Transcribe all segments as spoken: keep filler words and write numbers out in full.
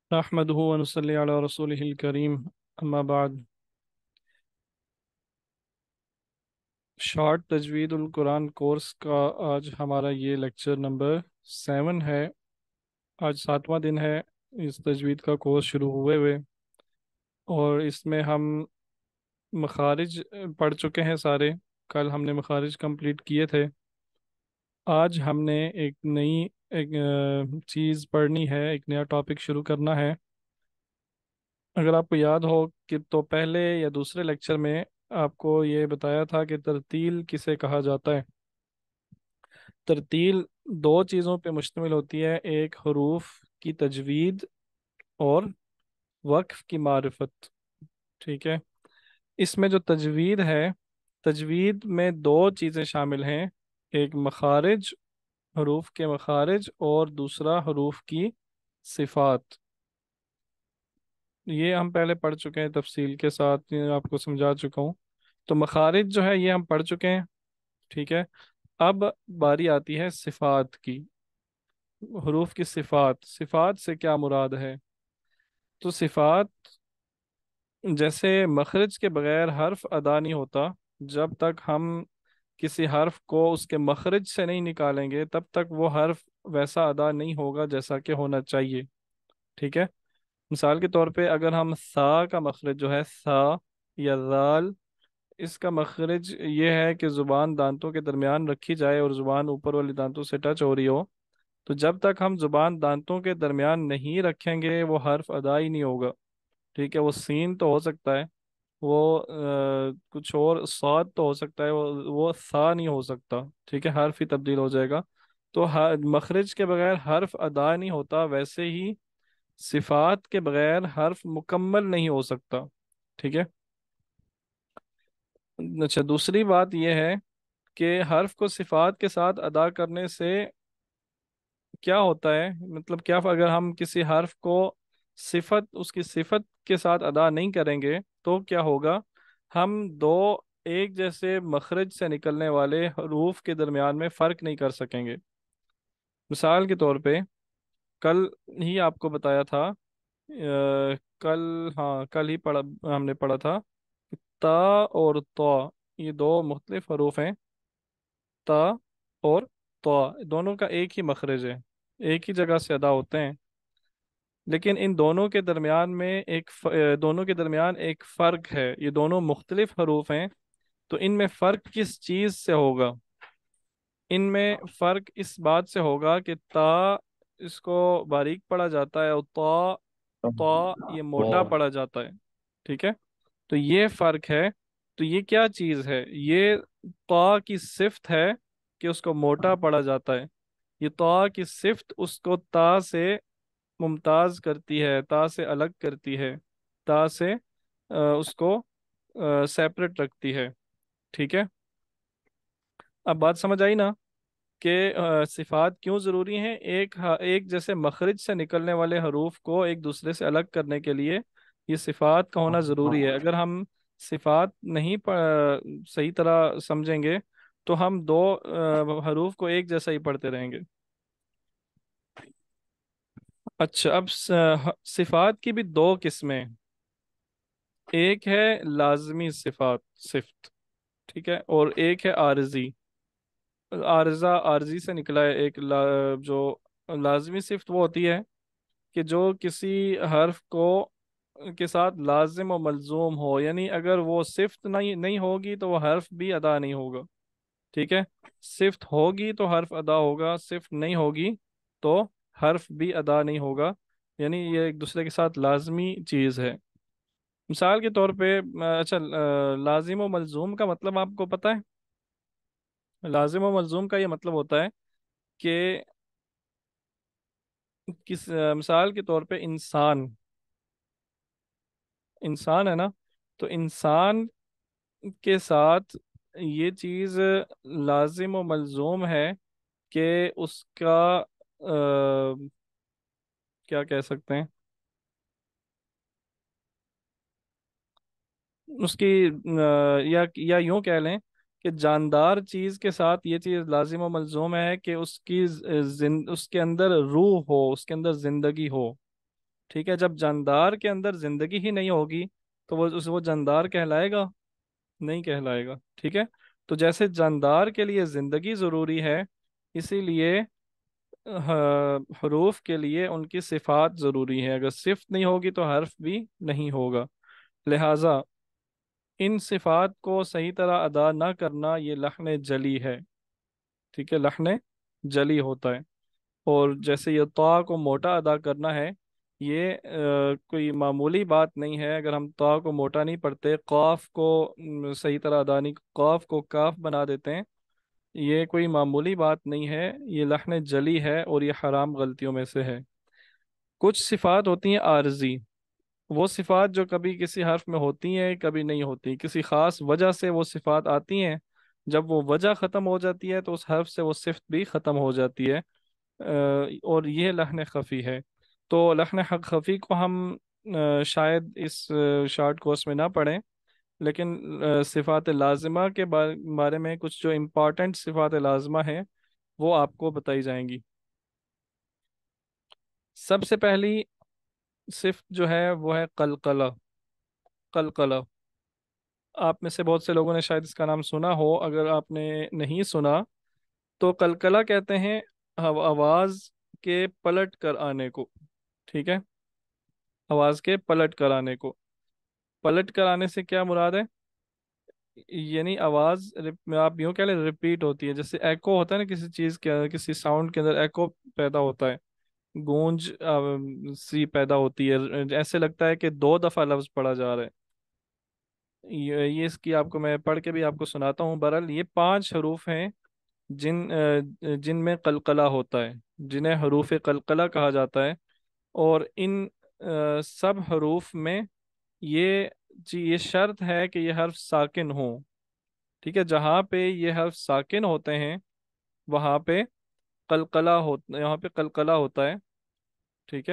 نحمده ونصلي علی رسوله الکریم اما بعد۔ شارٹ تجوید القرآن کورس کا آج ہمارا یہ لیکچر نمبر سیون ہے۔ آج ساتواں دن ہے اس تجوید کا کورس شروع ہوئے ہوئے، اور اس میں ہم مخارج پڑھ چکے ہیں سارے۔ کل ہم نے مخارج کمپلیٹ کیے تھے۔ آج ہم نے ایک نئی ایک آ، چیز پڑھنی ہے، ایک نیا ٹاپک شروع کرنا ہے۔ اگر آپ کو یاد ہو کہ تو پہلے یا دوسرے لیکچر میں آپ کو یہ بتایا تھا کہ ترتیل کسے کہا جاتا ہے۔ ترتیل دو چیزوں پہ مشتمل ہوتی ہے، ایک حروف کی تجوید اور وقف کی معرفت۔ ٹھیک ہے، اس میں جو تجوید ہے، تجوید میں دو چیزیں شامل ہیں، ایک مخارج، حروف کے مخارج، اور دوسرا حروف کی صفات۔ یہ ہم پہلے پڑھ چکے ہیں تفصیل کے ساتھ، یہ آپ کو سمجھا چکا ہوں۔ تو مخارج جو ہے یہ ہم پڑھ چکے ہیں، ٹھیک ہے۔ اب باری آتی ہے صفات کی، حروف کی صفات۔ صفات سے کیا مراد ہے؟ تو صفات جیسے مخرج کے بغیر حرف ادا نہیں ہوتا، جب تک ہم کسی حرف کو اس کے مخرج سے نہیں نکالیں گے تب تک وہ حرف ویسا ادا نہیں ہوگا جیسا کہ ہونا چاہیے، ٹھیک ہے۔ مثال کے طور پہ اگر ہم سا کا مخرج جو ہے، سا یا ذال، اس کا مخرج یہ ہے کہ زبان دانتوں کے درمیان رکھی جائے اور زبان اوپر والی دانتوں سے ٹچ ہو رہی ہو، تو جب تک ہم زبان دانتوں کے درمیان نہیں رکھیں گے وہ حرف ادا ہی نہیں ہوگا، ٹھیک ہے۔ وہ سین تو ہو سکتا ہے، وہ آ، کچھ اور صاد تو ہو سکتا ہے، وہ وہ سا نہیں ہو سکتا، ٹھیک ہے، حرف ہی تبدیل ہو جائے گا۔ تو ہ- مخرج کے بغیر حرف ادا نہیں ہوتا، ویسے ہی صفات کے بغیر حرف مکمل نہیں ہو سکتا، ٹھیک ہے۔ اچھا، دوسری بات یہ ہے کہ حرف کو صفات کے ساتھ ادا کرنے سے کیا ہوتا ہے، مطلب کیا اگر ہم کسی حرف کو صفت اس کی صفت کے ساتھ ادا نہیں کریں گے تو کیا ہوگا؟ ہم دو ایک جیسے مخرج سے نکلنے والے حروف کے درمیان میں فرق نہیں کر سکیں گے۔ مثال کے طور پہ کل ہی آپ کو بتایا تھا، اہ، کل ہاں کل ہی پڑھا ہم نے پڑھا تھا کہ تا اور طا یہ دو مختلف حروف ہیں۔ تا اور طا دونوں کا ایک ہی مخرج ہے، ایک ہی جگہ سے ادا ہوتے ہیں، لیکن ان دونوں کے درمیان میں ایک ف... اہ، دونوں کے درمیان ایک فرق ہے، یہ دونوں مختلف حروف ہیں۔ تو ان میں فرق کس چیز سے ہوگا؟ ان میں فرق اس بات سے ہوگا کہ تا اس کو باریک پڑھا جاتا ہے، اور طا طا یہ موٹا وہ پڑھا جاتا ہے، ٹھیک ہے۔ تو یہ فرق ہے۔ تو یہ کیا چیز ہے؟ یہ طا کی صفت ہے کہ اس کو موٹا پڑھا جاتا ہے۔ یہ طا کی صفت اس کو تا سے ممتاز کرتی ہے، تا سے الگ کرتی ہے، تا سے آ، اس کو سیپریٹ رکھتی ہے، ٹھیک ہے۔ اب بات سمجھ آئی نا کہ آ، صفات کیوں ضروری ہیں؟ ایک ایک جیسے مخرج سے نکلنے والے حروف کو ایک دوسرے سے الگ کرنے کے لیے یہ صفات کا ہونا ضروری ہے۔ اگر ہم صفات نہیں پڑھ- صحیح طرح سمجھیں گے تو ہم دو آ، حروف کو ایک جیسا ہی پڑھتے رہیں گے۔ اچھا، اب س- صفات کی بھی دو قسمیں، ایک ہے لازمی صفات، صفت، ٹھیک ہے، اور ایک ہے عارضی۔ عارضہ عارضی سے نکلا ہے ایک لا جو لازمی صفت وہ ہوتی ہے کہ جو کسی حرف کو کے ساتھ لازم و ملزوم ہو، یعنی اگر وہ صفت نہیں نہیں ہوگی تو وہ حرف بھی ادا نہیں ہوگا، ٹھیک ہے۔ صفت ہوگی تو حرف ادا ہوگا، صفت نہیں ہوگی تو حرف بھی ادا نہیں ہوگا، یعنی یہ ایک دوسرے کے ساتھ لازمی چیز ہے۔ مثال کے طور پہ اچھا، لازم و ملزوم کا مطلب آپ کو پتہ ہے؟ لازم و ملزوم کا یہ مطلب ہوتا ہے کہ کس مثال کے طور پہ انسان انسان ہے نا، تو انسان کے ساتھ یہ چیز لازم و ملزوم ہے کہ اس کا آ، کیا کہہ سکتے ہیں، اس کی آ، یا یا یوں کہہ لیں کہ جاندار چیز کے ساتھ یہ چیز لازم و ملزوم ہے کہ اس کی ز- زن اس کے اندر روح ہو، اس کے اندر زندگی ہو، ٹھیک ہے، جب جاندار کے اندر زندگی ہی نہیں ہوگی تو وہ اس وہ جاندار کہلائے گا؟ نہیں کہلائے گا، ٹھیک ہے۔ تو جیسے جاندار کے لیے زندگی ضروری ہے، اسی لیے ہ- حروف کے لیے ان کی صفات ضروری ہے، اگر صفت نہیں ہوگی تو حرف بھی نہیں ہوگا۔ لہٰذا ان صفات کو صحیح طرح ادا نہ کرنا یہ لحن جلی ہے، ٹھیک ہے، لحن جلی ہوتا ہے۔ اور جیسے یہ طا کو موٹا ادا کرنا ہے، یہ آ، کوئی معمولی بات نہیں ہے۔ اگر ہم طا کو موٹا نہیں پڑھتے، قاف کو م، صحیح طرح ادا نہیں، قاف کو کاف بنا دیتے ہیں، یہ کوئی معمولی بات نہیں ہے، یہ لحن جلی ہے اور یہ حرام غلطیوں میں سے ہے۔ کچھ صفات ہوتی ہیں عارضی، وہ صفات جو کبھی کسی حرف میں ہوتی ہیں کبھی نہیں ہوتی، کسی خاص وجہ سے وہ صفات آتی ہیں، جب وہ وجہ ختم ہو جاتی ہے تو اس حرف سے وہ صفت بھی ختم ہو جاتی ہے، آ، اور یہ لحن خفی ہے۔ تو لحن حق خفی کو ہم آ، شاید اس شارٹ کورس میں نہ پڑھیں، لیکن آ، صفات لازمہ کے بار- بارے میں کچھ جو امپورٹنٹ صفات لازمہ ہیں وہ آپ کو بتائی جائیں گی۔ سب سے پہلی صفت جو ہے وہ ہے قلقلہ۔ قلقلہ، آپ میں سے بہت سے لوگوں نے شاید اس کا نام سنا ہو، اگر آپ نے نہیں سنا تو قلقلہ کہتے ہیں آو- آواز کے پلٹ کر آنے کو، ٹھیک ہے، آواز کے پلٹ کر آنے کو۔ پلٹ کر آنے سے کیا مراد ہے؟ یعنی آواز رپ- آپ یوں کہہ لیں ریپیٹ ہوتی ہے، جیسے ایکو ہوتا ہے نا کسی چیز کے، کسی ساؤنڈ کے اندر ایکو پیدا ہوتا ہے، گونج آ، سی پیدا ہوتی ہے، ایسے لگتا ہے کہ دو دفعہ لفظ پڑھا جا رہا ہے۔ یہ یہ اس کی آپ کو میں پڑھ کے بھی آپ کو سناتا ہوں۔ بہرحال یہ پانچ حروف ہیں جن آ، جن میں قلقلہ ہوتا ہے، جنہیں حروف قلقلہ کہا جاتا ہے۔ اور ان آ، سب حروف میں یہ جی یہ شرط ہے کہ یہ حرف ساکن ہوں، ٹھیک ہے، جہاں پہ یہ حرف ساکن ہوتے ہیں وہاں پہ قلقلہ ہو یہاں پہ قلقلہ ہوتا ہے، ٹھیک ہے۔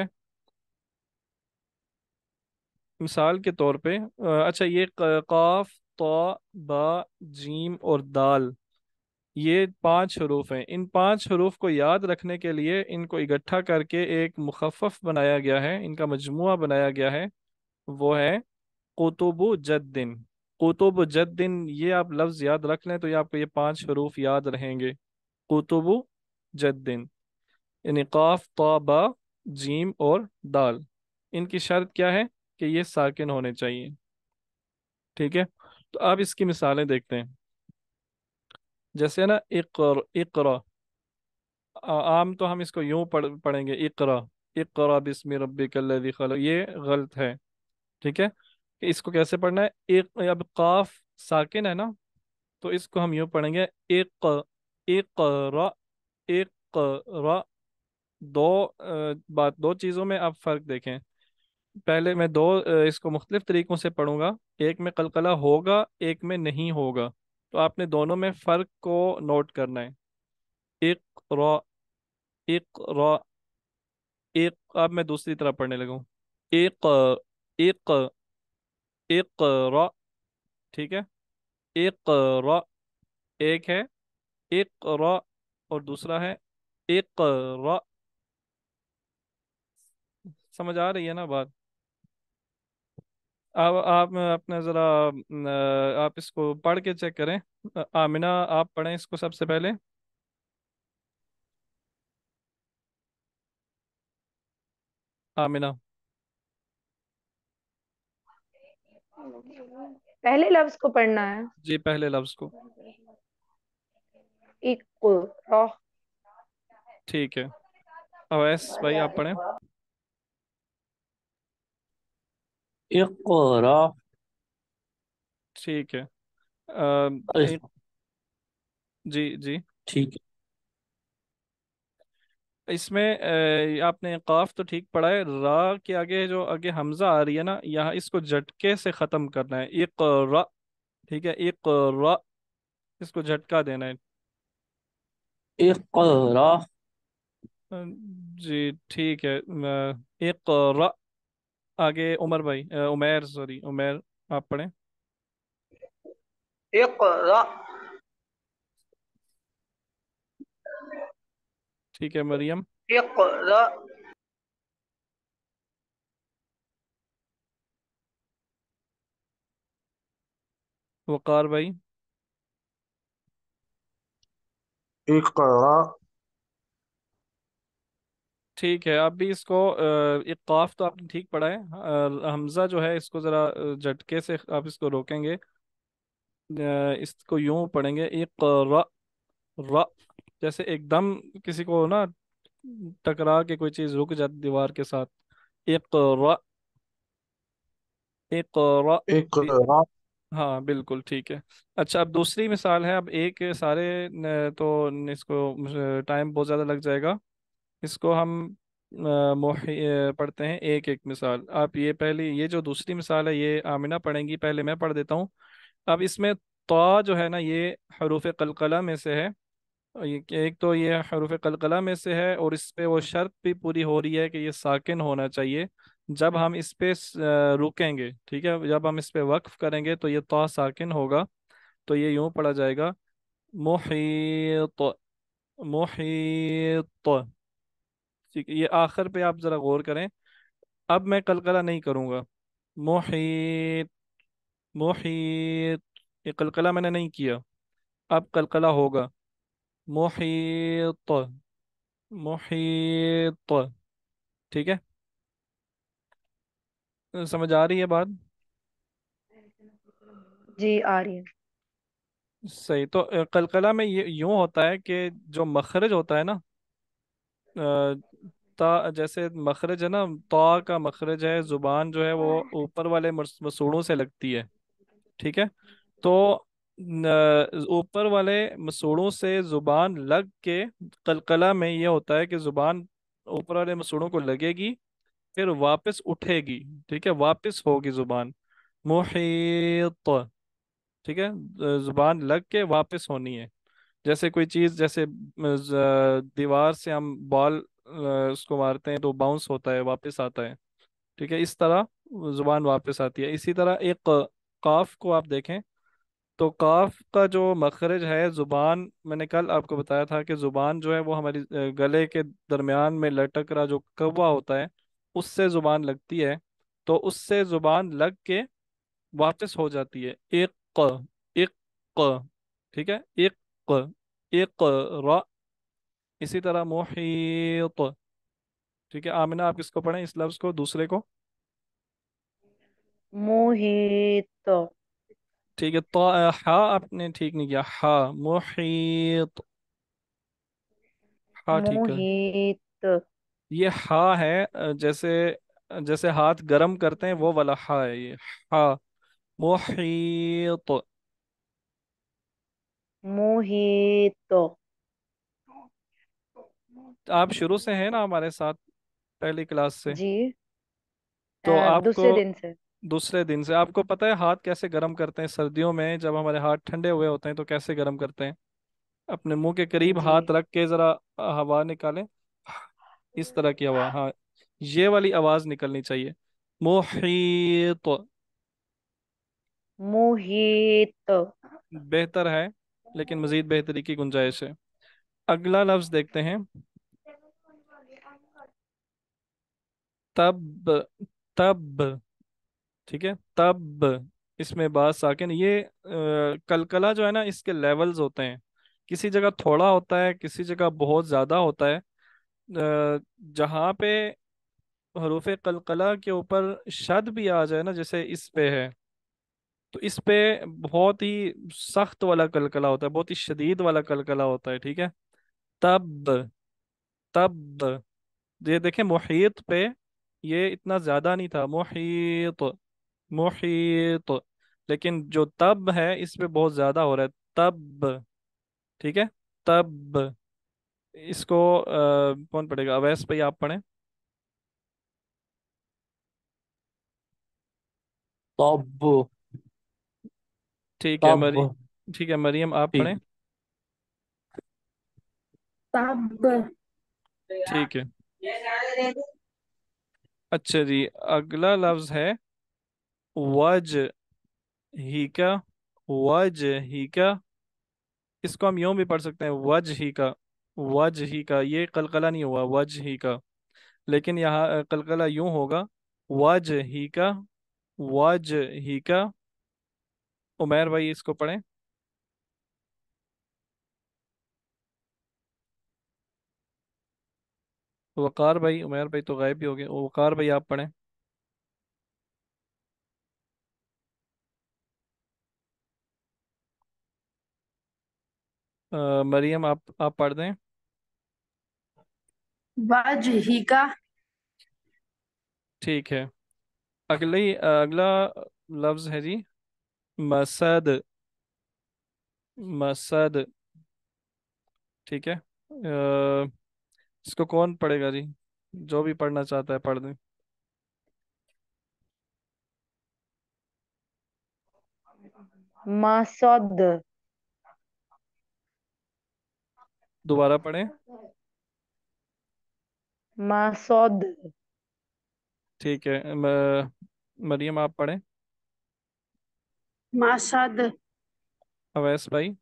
مثال کے طور پہ آ، اچھا، یہ ق- قاف، طا، با، جیم اور دال، یہ پانچ حروف ہیں۔ ان پانچ حروف کو یاد رکھنے کے لیے ان کو اکٹھا کر کے ایک مخفف بنایا گیا ہے، ان کا مجموعہ بنایا گیا ہے، وہ ہے قطب جدن۔ قطب جدن، یہ آپ لفظ یاد رکھ لیں تو یہ آپ کو یہ پانچ حروف یاد رہیں گے، قطب جدن، یعنی قاف، طا، با، جیم اور دال۔ ان کی شرط کیا ہے؟ کہ یہ ساکن ہونے چاہیے، ٹھیک ہے۔ تو اب اس کی مثالیں دیکھتے ہیں، جیسے نا اقر اقرا، آ- عام تو ہم اس کو یوں پڑھ پڑھیں گے اقرا، اقرا بسم ربک الذی خلق، یہ غلط ہے، ٹھیک ہے۔ کہ اس کو کیسے پڑھنا ہے؟ ایک، اب قاف ساکن ہے نا، تو اس کو ہم یوں پڑھیں گے ایک، اقرا، اقرا۔ دو آ، بات دو چیزوں میں آپ فرق دیکھیں۔ پہلے میں دو آ، اس کو مختلف طریقوں سے پڑھوں گا، ایک میں قلقلہ ہوگا ایک میں نہیں ہوگا، تو آپ نے دونوں میں فرق کو نوٹ کرنا ہے۔ اقرا، اقرا، ایک، اب میں دوسری طرف پڑھنے لگا ہوں، ایک، ایک، اقرا، ٹھیک ہے، اقرا، ایک ہے اقرا اور دوسرا ہے اقرا۔ سمجھ آ رہی ہے نا بات؟ اب آپ اپنا ذرا آ، آپ اس کو پڑھ کے چیک کریں۔ آمنہ آپ پڑھیں اس کو سب سے پہلے۔ آمنہ، پہلے لفظ کو پڑھنا ہے۔ جی پہلے لفظ کو، اقرا، ٹھیک ہے۔ اویس بھائی آپ پڑھیں۔ اقرا، ٹھیک ہے۔ آ، ایک، جی جی، ٹھیک ہے۔ اس میں اے، آپ نے قاف تو ٹھیک پڑھا ہے، را کے آگے جو آگے حمزہ آ رہی ہے نا، یہاں اس کو جھٹکے سے ختم کرنا ہے، اقرا، ٹھیک ہے، اقرا، اس کو جھٹکا دینا ہے۔ اقرا، جی ٹھیک ہے۔ اقرا، آگے عمر بھائی، اے، عمیر، سوری عمیر، آپ پڑھیں۔ اقرأ ٹھیک ہے، مریم۔ اقرأ वकार भाई। इकरा। ठीक है, आप भी इसको अ, एक काफ तो आपने ठीक पढ़ा है, अ, हमजा जो है इसको ज़रा अ, झटके से आप इसको रोकेंगे। अ, इसको यूं पढ़ेंगे, एक र, र, जैसे एकदम किसी को ना टकरा के कोई चीज़ रुक जाती दीवार के साथ। एक र, एक र। इकरा। हाँ बिल्कुल ठीक है। अच्छा, अब दूसरी मिसाल है। अब एक सारे न, तो न, इसको टाइम बहुत ज़्यादा लग जाएगा। इसको हम अ, मोहि अ, पढ़ते हैं एक एक मिसाल। आप ये पहली, ये जो दूसरी मिसाल है ये आमिना पढ़ेंगी, पहले मैं पढ़ देता हूँ। अब इसमें तो जो है ना, ये हरूफ कलकला में से है। और ये एक तो ये हरूफ कलकला में से है, और इस पे वो शर्त भी पूरी हो रही है कि ये साकिन होना चाहिए। जब हम इस पे स- अ, रुकेंगे, ठीक है, जब हम इस पे वक्फ करेंगे तो ये तो साकिन होगा। तो ये यूं पढ़ा जाएगा, मुहीत, मुहीत। ठीक है, ये आखिर पे आप जरा गौर करें। अब मैं कलकला नहीं करूंगा। मुहीत, मुहीत, ये कलकला मैंने नहीं किया। अब कलकला होगा, मुहीत, मुहीत। ठीक है, समझ आ रही है बात? जी आ रही है। सही। तो अ, कलकला में ये यूं होता है कि जो मखरज होता है ना, अ, ता जैसे मखरज है ना, ता का मखरज है, जुबान जो है वो ऊपर वाले मस- मसूड़ों से लगती है। ठीक है। तो न- ऊपर वाले मसूड़ों से जुबान लग के कलकला में ये होता है कि जुबान ऊपर वाले मसूड़ों को लगेगी, फिर वापस उठेगी। ठीक है, वापस होगी जुबान, मुहीत। ठीक है, जुबान लग के वापस होनी है। जैसे कोई चीज, जैसे अ, ज- दीवार से हम बॉल अ, उसको मारते हैं तो बाउंस होता है, वापस आता है। ठीक है, इस तरह जुबान वापस आती है। इसी तरह एक क- काफ को आप देखें, तो काफ का जो मखरज है, जुबान, मैंने कल आपको बताया था कि जुबान जो है वो हमारी अ, गले के दरमियान में लटक रहा जो कव्वा होता है, उससे जुबान लगती है। तो उससे जुबान लग के वापस हो जाती है, एक क, एक क। ठीक है, एक क, एक क, इसी तरह मुहीत। ठीक है, आमिना आप किसको पढ़ें, इस लफ्ज को, दूसरे को? मोहित। ठीक है, तो हा आपने ठीक नहीं किया, हा, मुहीत, हा ठीक है। मोहित। ये हा है, अ, जैसे जैसे हाथ गरम करते हैं वो वाला हा है ये, हा, मुहीत। मोहित। आप शुरू से हैं ना हमारे साथ, पहली क्लास से? जी। तो अ, आपको दूसरे दिन से। दूसरे दिन से आपको पता है हाथ कैसे गर्म करते हैं सर्दियों में, जब हमारे हाथ ठंडे हुए होते हैं तो कैसे गर्म करते हैं? अपने मुंह के करीब जी। हाथ रख के जरा हवा निकालें, इस तरह की हवा, हाँ, ये वाली आवाज निकलनी चाहिए, मुहीत। मोहित। बेहतर है, लेकिन मजीद बेहतरी की गुंजाइश है। अगला लफ्ज देखते हैं, तब, तब। ठीक है, तब, इसमें बात साकिन, ये अ, कलकला जो है ना, इसके लेवल्स होते हैं। किसी जगह थोड़ा होता है, किसी जगह बहुत ज्यादा होता है। अ, जहाँ पे हरूफ कलकला के ऊपर शद भी आ जाए ना, जैसे इस पे है, तो इस पे बहुत ही सख्त वाला कलकला होता है, बहुत ही शदीद वाला कलकला होता है। ठीक है, तब, तब। ये देखें, मुहीत पे ये इतना ज्यादा नहीं था, मुहीत, मुहीत। लेकिन जो तब है इस पे बहुत ज्यादा हो रहा है, तब। ठीक है, तब। इसको अ, कौन पढ़ेगा, अवैस भाई आप पढ़ें। तब। ठीक है, तब। मरी ठीक है, मरियम आप ठीक। पढ़ें। तब। ठीक है। अच्छा जी, अगला लफ्ज है वज ही का, वज ही का। इसको हम यूं भी पढ़ सकते हैं, वज ही का, वज ही का। ये कलकला नहीं हुआ, वज ही का। लेकिन यहाँ अ, कलकला यूं होगा, वज ही का, वज ही का। उमैर भाई इसको पढ़ें। वकार भाई, उमैर भाई तो गायब भी हो गए, वकार भाई आप पढ़ें। अ, मरियम आप आप पढ़ दें। वजहिका। ठीक है। अगली अगला लफ्ज है जी मसद। मसद। ठीक है। अ, इसको कौन पढ़ेगा जी? जो भी पढ़ना चाहता है पढ़ दें। मसद। दोबारा पढ़ें। मसद। ठीक है। म, मरियम आप पढ़ें। मसद। अवैस भाई।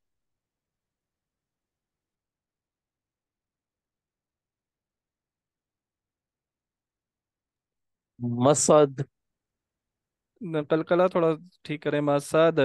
मसद। न- कलकला थोड़ा ठीक करें। मसद।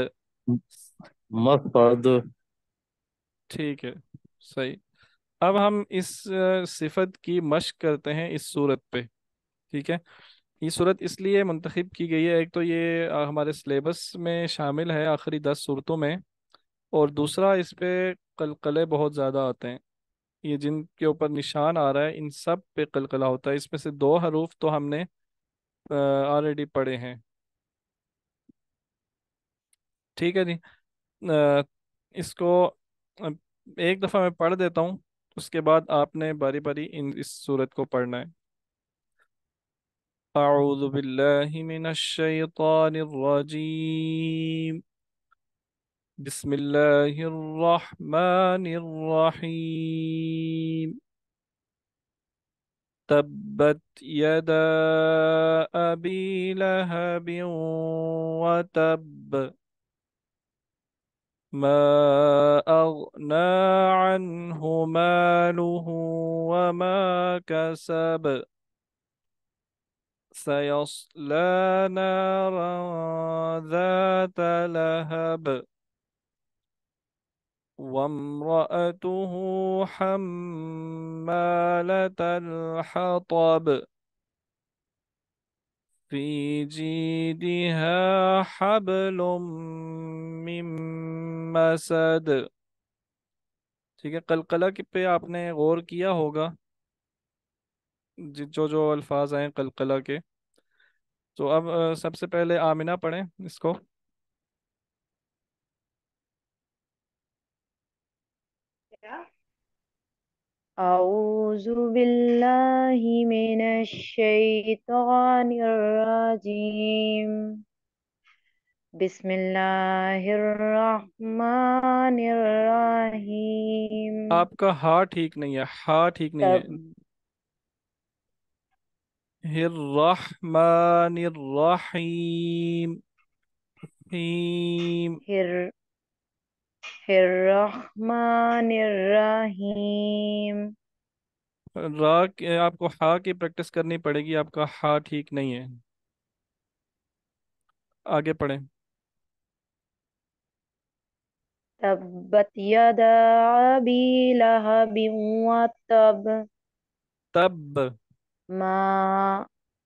मसद। ठीक है। सही। अब हम इस अ, सिफत की मश्क करते हैं इस सूरत पे। ठीक है। ये सूरत इसलिए मुंतखब की गई है, एक तो ये अ, हमारे सिलेबस में शामिल है आखिरी दस सूरतों में, और दूसरा इस पे कलकले बहुत ज़्यादा आते हैं। ये जिनके ऊपर निशान आ रहा है इन सब पे कलकला होता है। इसमें से दो हरूफ तो हमने ऑलरेडी पढ़े हैं। ठीक है जी। अ, इसको अ, एक दफ़ा मैं पढ़ देता हूँ, उसके बाद आपने बारी बारी इन इस सूरत को पढ़ना है। अऊज़ु बिल्लाहि मिनश शैतानिर रजीम। बिस्मिल्लाहिर रहमानिर रहीम। तब्बत यदा अबी लहब वतब। ما أغنى عنه ماله وما كسب. سيصلى نارا ذات لهب. وامرأته حمالة الحطب. في جيدها حبل من مسد। ठीक है। कलकला के पे आपने गौर किया होगा, जि- जो जो अल्फाज आए कलकला के। तो अब अ, सबसे पहले आमिना पढ़ें इसको। أعوذ بالله من الشيطان الرجيم. بسم الله الرحمن الرحيم. आपका हा ठीक नहीं है, हा ठीक नहीं है। तब हिर्रहमानिर्रहीम। हीम। हिर الرحمن الرحيم. रा के- आपको हा की प्रैक्टिस करनी पड़ेगी, आपका हा ठीक नहीं है। आगे पढ़ें। تبت يدا أبي لهب وتب. तब। ما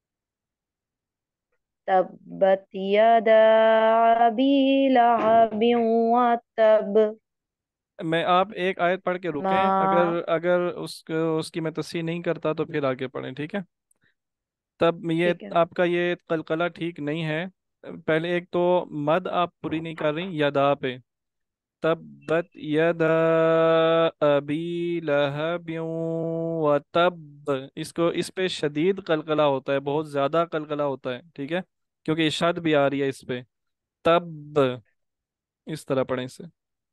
تبت يدا أبي لهب وتب. मैं आप एक आयत पढ़ के रुकें, ما अगर अगर उस उसकी मैं तस्सीह नहीं करता तो फिर आगे पढ़ें, ठीक है। तब ये ठीक है। आपका ये कलकला ठीक नहीं है। पहले एक तो मद आप पूरी नहीं कर रही यदा पे। तब्बत यदा अबी लहब व तब, इसको इस पे शदीद कलकला होता है, बहुत ज्यादा कलकला होता है, ठीक है, क्योंकि इशाद भी आ रही है इस पे। तब, इस तरह पढ़ें इसे।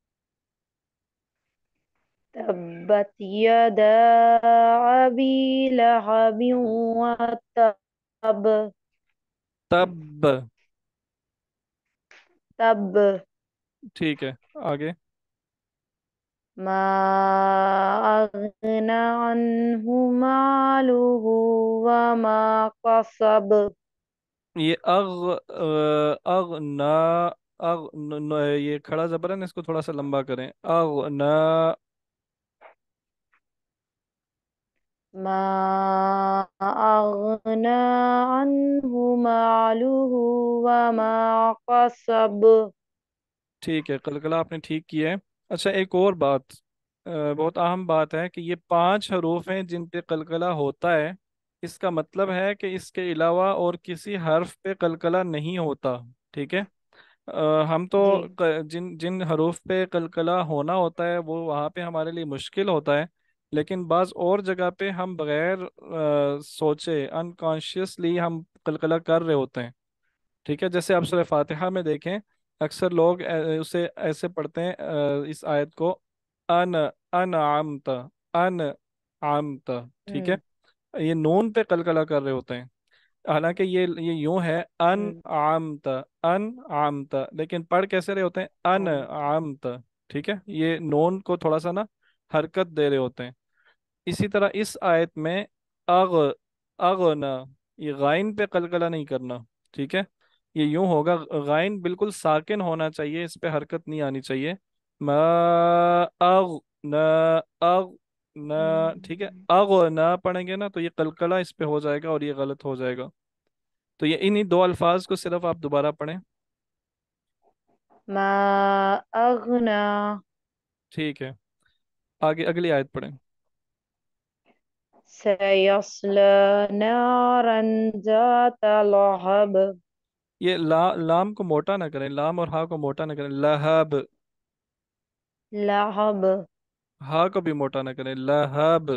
تبت يدا أبي لهب وتب. तब। तब ठीक है। आगे। ما أغنى عنه ماله وما كسب. ये अग अ, अगना अग न, न, ये खड़ा जबर है ना, इसको थोड़ा सा लंबा करें। अग न। ما أغنى عنه ماله وما كسب. ठीक है, कलकला आपने ठीक किया है। अच्छा, एक और बात, अ, बहुत अहम बात है कि ये पांच हरूफ हैं जिन पे कलकला होता है। इसका मतलब है कि इसके अलावा और किसी हर्फ पे कलकला नहीं होता। ठीक है। अ, हम तो जी क- जिन जिन हरूफ पे कलकला होना होता है वो वहाँ पे हमारे लिए मुश्किल होता है। लेकिन बाज़ और जगह पे हम बगैर अ, सोचे अनकॉन्शियसली हम कलकला कर रहे होते हैं। ठीक है, जैसे आप सूरह फातिहा में देखें, अक्सर लोग अ, उसे ऐसे पढ़ते हैं, अ, इस आयत को, अन अन आमत, अन आमत। ठीक है। हम्म ये नून पे कलकला कर रहे होते हैं। हालांकि ये ये यूं है, अन हम्म आमत, अन आमत, लेकिन पढ़ कैसे रहे होते हैं, अन हाँ, आमत। ठीक है, ये नून को थोड़ा सा ना हरकत दे रहे होते हैं। इसी तरह इस आयत में अग अगना, ये गाइन पे कलकला नहीं करना। ठीक है, ये यूं होगा, गाइन बिल्कुल साकिन होना चाहिए, इस पे हरकत नहीं आनी चाहिए। म अग न, अग न। ठीक है, हम्म, अग न पढ़ेंगे ना तो ये कलकला इस पे हो जाएगा और ये गलत हो जाएगा। तो ये इन्हीं दो अल्फाज को सिर्फ आप दोबारा पढ़ें। ما أغنى. ठीक है, आगे अगली आयत पढ़ें। سيصلى نارا ذات لهب. ये ला लाम को मोटा ना करें, लाम और हा को मोटा ना करें, लहब। لهب. हा को भी मोटा ना करें, लहब।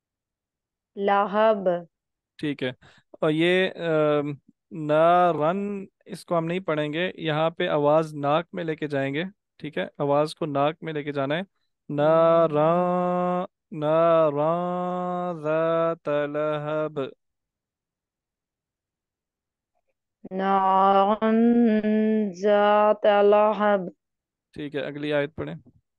لهب. ठीक है। और ये अम, न रन, इसको हम नहीं पढ़ेंगे, यहाँ पे आवाज नाक में लेके जाएंगे। ठीक है, आवाज को नाक में लेके जाना है। न रा, न रा, ذات लहब। نارا ذات لهب. ठीक है, अगली आयत पढ़ें।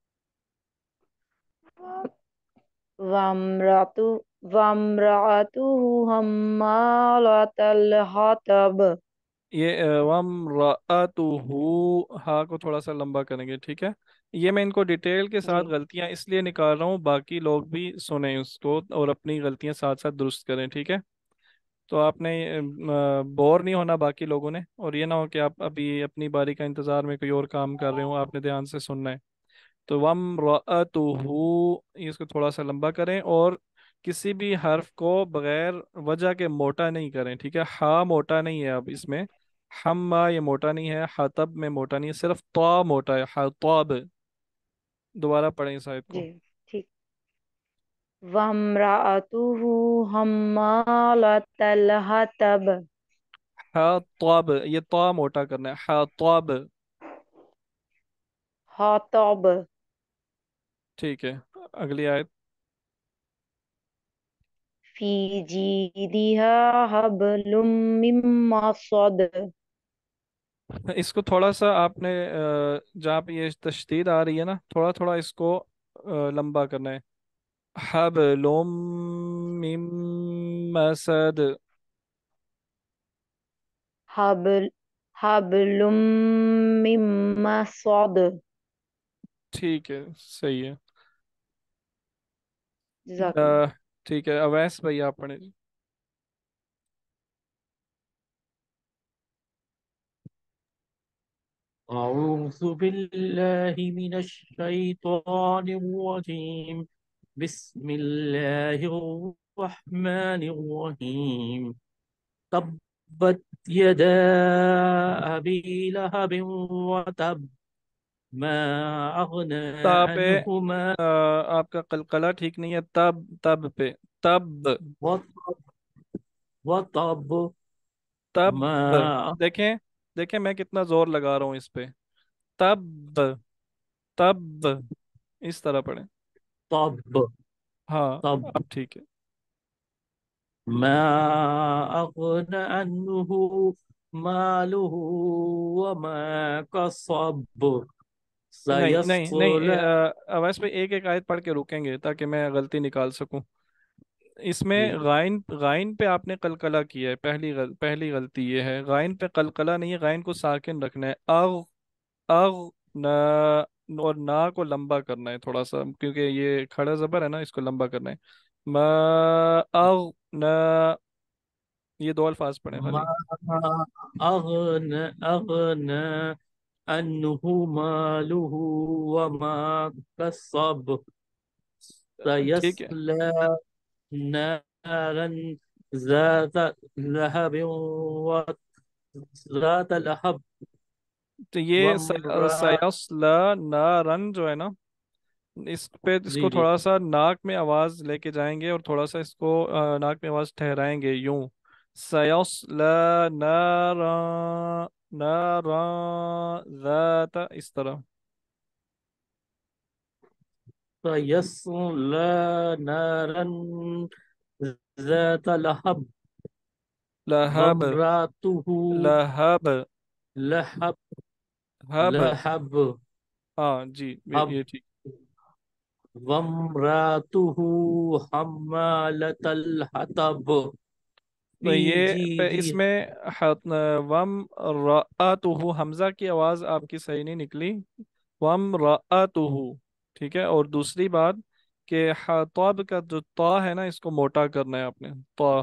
وامرأته وامرأته حمالة الحطب. ये वम रअतुहु, हा को थोड़ा सा लंबा करेंगे। ठीक है, ये मैं इनको डिटेल के साथ जी गलतियां इसलिए निकाल रहा हूँ, बाकी लोग भी सुने उसको और अपनी गलतियां साथ साथ दुरुस्त करें। ठीक है, तो आपने बोर नहीं होना बाकी लोगों ने, और ये ना हो कि आप अभी अपनी बारी का इंतजार में कोई और काम कर रहे हो, आपने ध्यान से सुनना है। तो वम रअतुहु, इसको थोड़ा सा लंबा करें, और किसी भी हर्फ को बगैर वजह के मोटा नहीं करें। ठीक है, हा मोटा नहीं है अब इसमें, हम्मा ये मोटा नहीं है, हतब में मोटा नहीं है, सिर्फ तो मोटा है, हतब। दोबारा पढ़ें इस आयत जी को। ठीक. وامرأته حمالة الحطب. हतब, ये तो मोटा करना है, हतब। حطب. ठीक है, अगली आयत। في جيدها حبل من مسد. इसको थोड़ा सा आपने अ, जहाँ पे ये तशदीद आ रही है ना, थोड़ा थोड़ा इसको अ, लंबा करना है। हबलुम मिम मसद। حبل حبل من مسد. ठीक है, सही है। जजाकल्ला. अ, ठीक है, अवैस भाई आप पढ़े। أعوذ بالله من الشيطان الرجيم. بسم الله الرحمن الرحيم. تبت يدا أبي لهب وتب. ما أغنى ता पे عنه ما अ, आपका कलकला ठीक नहीं है, तब तब पे, तब وتب وتب. तब। ما देखें, देखें मैं कितना जोर लगा रहा हूँ इस पे, तब तब, इस तरह पढ़े। طب हाँ, طب. अब ठीक है। ما أغنى عنه ماله وما كسب. नहीं नहीं नहीं, سيصلى. अ, अवैस पे एक एक आयत पढ़ के रुकेंगे ताकि मैं गलती निकाल सकूं। इसमें जी गायन गायन पे आपने कलकला किया है, पहली गल, पहली गलती ये है, गायन पे कलकला नहीं है, गायन को साकिन रखना है। अग अगना, और ना को लंबा करना है थोड़ा सा, क्योंकि ये खड़ा जबर है ना, इसको लंबा करना है। मा अगना, ये दो अल्फाज पढ़े मा खाली। अगन अगन अन्हु मालुहु वमा कसब ठीक है, सयस्ला नारन ذات لهب وذات لهب तो ये वम्रा सयस्ला नारन जो है ना, इस पे जी इसको जी थोड़ा सा नाक में आवाज लेके जाएंगे और थोड़ा सा इसको अ, नाक में आवाज ठहराएंगे यूं। सयस्ला नारा, नारा ज़ात, इस तरह। सयस्ला नारन ذات لهب लहब, वम्रातुहु लहब, लहब हब। लहब हाँ जी, ये हब ये ठीक। वम्रातुहु हम्मालतल हतब तो फी ये पे जीदी इसमें हत- वम रअतुहु, हमजा की आवाज आपकी सही नहीं निकली। वम रअतुहु, ठीक है। और दूसरी बात कि हतब का जो ता है ना, इसको मोटा करना है आपने, ता।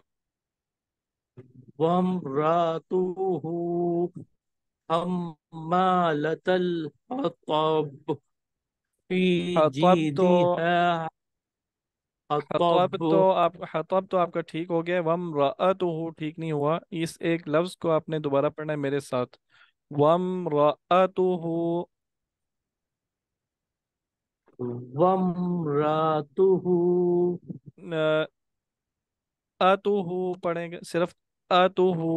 वम्रातुहु हम्मालतल हतब फी हतब तो, जीदिहा हतब हतब तो आप, हतब तो आपका ठीक हो गया, वम रअतुहु ठीक नहीं हुआ। इस एक लफ्ज को आपने दोबारा पढ़ना है मेरे साथ। वम रअतुहु, वम्रातुहु अतुहु पढ़ेंगे सिर्फ, अतुहु।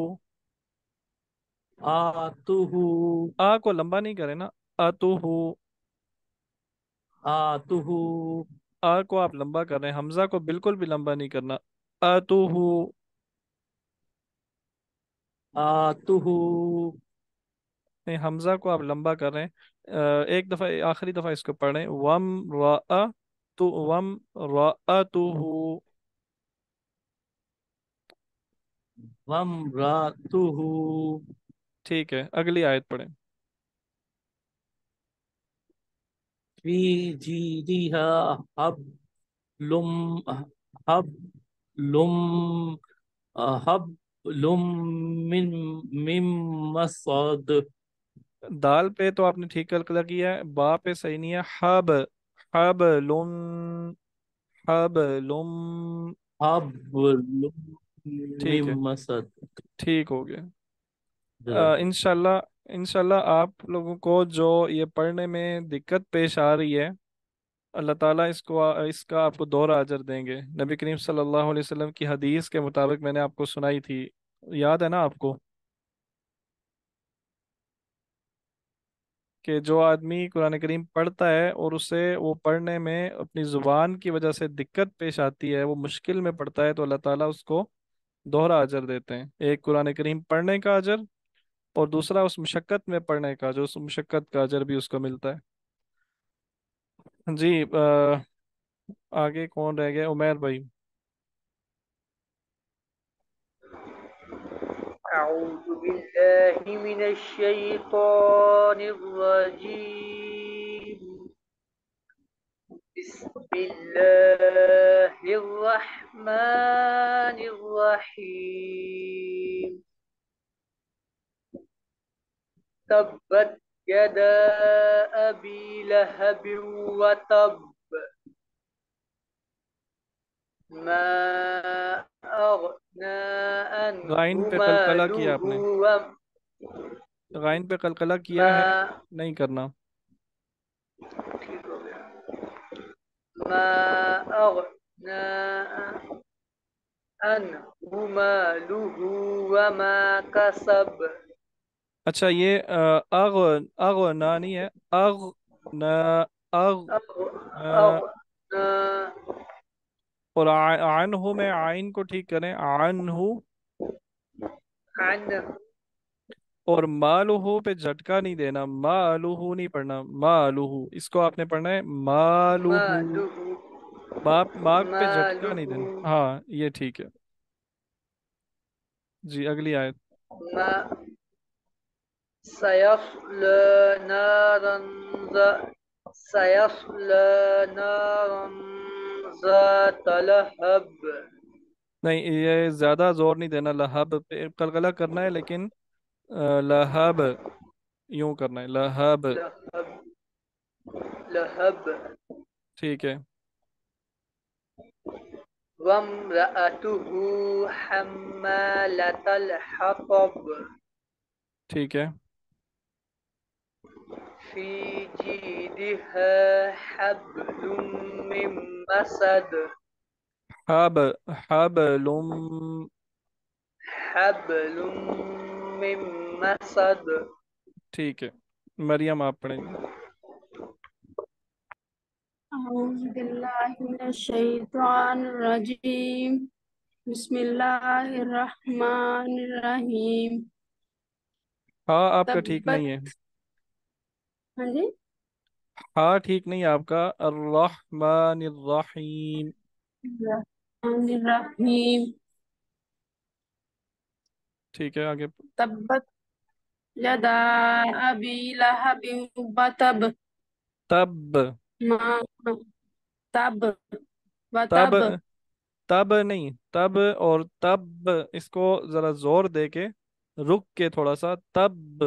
आतुहु आ को लंबा नहीं करे ना, अतुहु। आतुहु आ को आप लंबा कर रहे हैं, हमजा को बिल्कुल भी लंबा नहीं करना। अतुहु, आतुहु नहीं, हमजा को आप लंबा कर रहे हैं। अ, एक दफा, आखिरी दफा इसको पढ़ें, वम रअ तु, वम रअतुहु। वम्रातुहु ठीक है, अगली आयत पढ़ें। फी जीदिहा हब्लुम हब्लुम हब्लुम मिन मिन मसद दाल पे तो आपने ठीक कलकला किया है, बा पे सही नहीं है। हब, हब लुम, हब लुम। हब्लुम ठीक मिन है, मसद ठीक हो गया। अ, जज़ाकल्लाह। इंशाल्लाह, इंशाल्लाह आप लोगों को जो ये पढ़ने में दिक्कत पेश आ रही है, अल्लाह ताला इसको, इसका आपको दोहरा अजर देंगे। नबी करीम सल्लल्लाहु अलैहि वसल्लम की हदीस के मुताबिक मैंने आपको सुनाई थी, याद है ना आपको, कि जो आदमी कुरान करीम पढ़ता है और उसे वो पढ़ने में अपनी ज़ुबान की वजह से दिक्कत पेश आती है, वो मुश्किल में पढ़ता है, तो अल्लाह ताला उसको दोहरा अजर देते हैं। एक कुरान करीम पढ़ने का अजर, और दूसरा उस मुशक्कत में पढ़ने का, जो उस मुशक्कत का अजर भी उसको मिलता है। जी, अ, आगे कौन रह गया, उमैर भाई। أعوذ بالله من الشيطان الرجيم. بسم الله الرحمن الرحيم. تبت يدا أبي لهب وتب. ما أغنى गाइन عنه पे कलकला किया ماله आपने, وما गाइन पे कलकला किया है, नहीं करना। ما أغنى عنه ماله وما كسب. अच्छा, ये अ, अग, अग ना नहीं है, अग न, अग न। أغنى और अनहु में आइन को ठीक करें, अनहु। عنه और मालूहू पे झटका नहीं देना, मालूहू नहीं पढ़ना, मालूहू इसको आपने पढ़ना है मालूहू। ماله बाप, मार्क पे झटका ماله नहीं देना, हाँ ये ठीक है। जी, अगली आयत। ما سيصلى نارا ذا- سيصلى نارا ذات لهب. نہیں، یہ زیادہ زور نہیں دینا، لہب پہ قلقلہ کرنا ہے، لیکن آ، لہب یوں کرنا ہے، لہب. لهب لهب. ٹھیک ہے. وامرأته حمالة الحطب ٹھیک ہے. في جيدها حبل من مسد. حب حبلم. حبل من مسد. ٹھیک ہے. مریم آپ پڑھیں گی. أعوذ بالله من الشيطان الرجيم بسم الله الرحمن الرحيم ہاں آپ کا ٹھیک تبت. نہیں ہے. ہاں جی. ہاں ٹھیک نہیں ہے آپ کا. الرحمن الرحیم. الرحمن الرحیم. ٹھیک ہے آگے. تبت يدا أبي لهب وتب تب. ما تب تب وتب. تب نہیں، تب اور تب اس کو ذرا زور دے کے رک کے تھوڑا سا. تب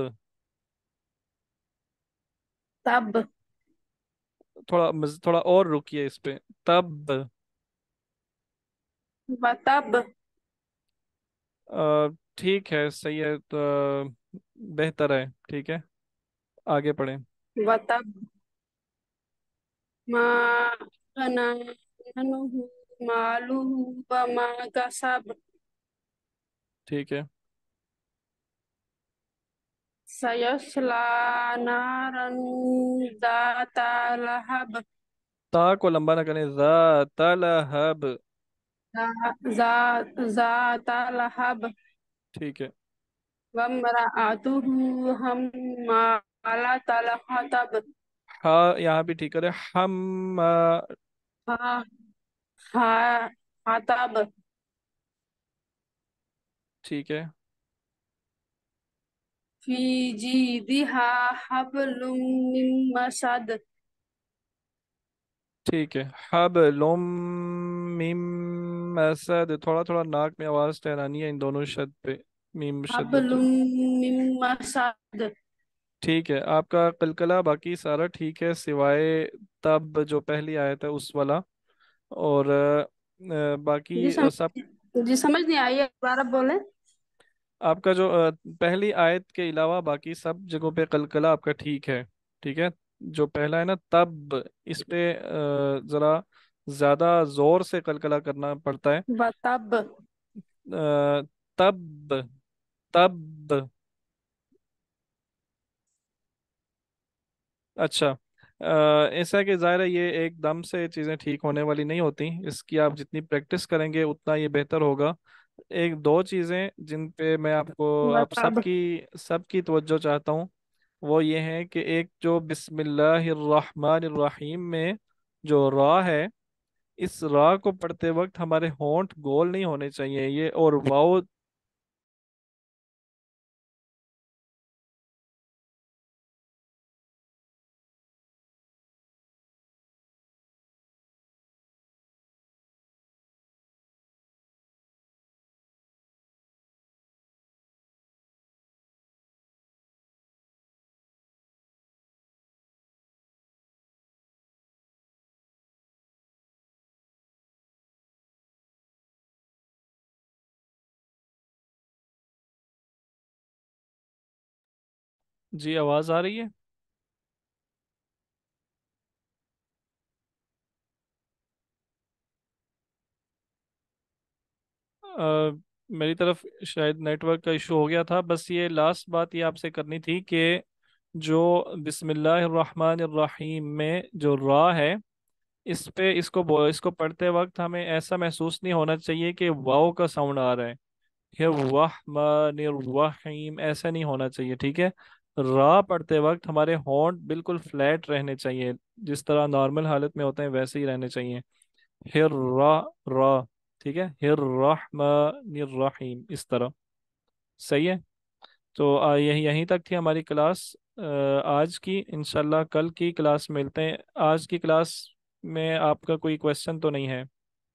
تب تھوڑا مز- تھوڑا اور رکیے اس پہ. تب. وتب. آ، ٹھیک ہے، صحیح ہے تو بہتر ہے. ٹھیک ہے آگے پڑھیں. وتب ما غنى عنه ماله وما كسب ٹھیک ہے. سيصلى نارا ذات لهب. تا کو لمبا نہ کریں. ذات لہب. ذات ذات لهب ٹھیک ہے. وامرأته حمالة الحطب. ہاں یہاں بھی ٹھیک کرے. ہم آ، ها- ها- حطب ٹھیک ہے. في جيدها حبل من مسد. ٹھیک ہے. حبلم مم مسد. تھوڑا تھوڑا ناک میں آواز ٹھہرانی ہے ان دونوں شد پہ، میم حبل شدت. من مسد. ٹھیک ہے. آپ کا قلقلہ باقی سارا ٹھیک ہے، سوائے تب جو پہلی آیت ہے اس والا. اور آ، آ، باقی جی آ، سب. سمجھ جی سمجھ نہیں آئی ہے، دوبارہ بولیں. آپ کا جو آ، پہلی آیت کے علاوہ باقی سب جگہوں پہ قلقلہ آپ کا ٹھیک ہے. ٹھیک ہے. جو پہلا ہے نا تب، اس پہ آ، ذرا زیادہ زور سے قلقلہ کرنا پڑتا ہے. وتب. آ، تب تب. اچھا. آ، ایسا ہے کہ ظاہر ہے یہ ایک دم سے چیزیں ٹھیک ہونے والی نہیں ہوتی، اس کی آپ جتنی پریکٹس کریں گے اتنا یہ بہتر ہوگا. ایک دو چیزیں جن پہ میں آپ کو آپ سب وتب. کی سب کی توجہ چاہتا ہوں، وہ یہ ہے کہ ایک جو بسم اللہ الرحمن الرحیم میں جو را ہے، اس را کو پڑھتے وقت ہمارے ہونٹ گول نہیں ہونے چاہیے یہ، اور واؤ جی آواز آ رہی ہے؟ آ، میری طرف شاید نیٹ ورک کا ایشو ہو گیا تھا. بس یہ لاسٹ بات یہ آپ سے کرنی تھی کہ جو بسم اللہ الرحمن الرحیم میں جو را ہے، اس پہ اس کو بو- اس کو پڑھتے وقت ہمیں ایسا محسوس نہیں ہونا چاہیے کہ واؤ کا ساؤنڈ آ رہا ہے. یہ الرحمن الرحیم ایسا نہیں ہونا چاہیے. ٹھیک ہے. را پڑھتے وقت ہمارے ہونٹ بالکل فلیٹ رہنے چاہیے، جس طرح نارمل حالت میں ہوتے ہیں ویسے ہی رہنے چاہیے. ہر را را. ٹھیک ہے. ہر الرحمن الرحیم اس طرح. صحیح ہے. تو آ، یہی یہیں تک تھی ہماری کلاس آ، آج کی. انشاءاللہ کل کی کلاس ملتے ہیں. آج کی کلاس میں آپ کا کوئی کویشچن تو نہیں ہے؟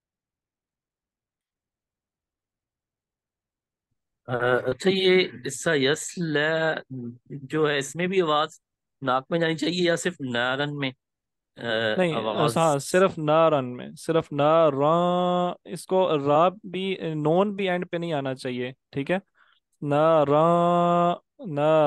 اچھا، یہ حصہ یس ل جو ہے، اس میں بھی آواز ناک میں جانی چاہیے یا صرف نارن میں آ، نہیں، آواز؟ ہاں صرف نارن میں، صرف ناران. اس کو را بھی، نون بھی اینڈ پہ نہیں آنا چاہیے. ٹھیک ہے؟ ناران،